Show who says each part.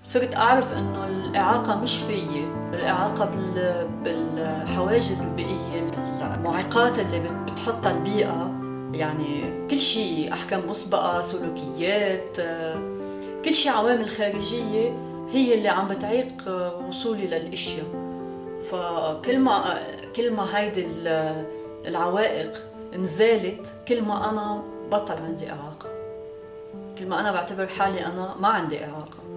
Speaker 1: صرت أعرف إنه الإعاقة مش فيي، الإعاقة بالحواجز البيئية، المعيقات اللي بتحطها البيئة، يعني كل شيء، أحكام مسبقة، سلوكيات، كل شيء عوامل خارجية هي اللي عم بتعيق وصولي للأشياء. فكل ما هيدي العوائق نزالت، كل ما أنا بطل عندي إعاقة، كل ما أنا بعتبر حالي أنا ما عندي إعاقة.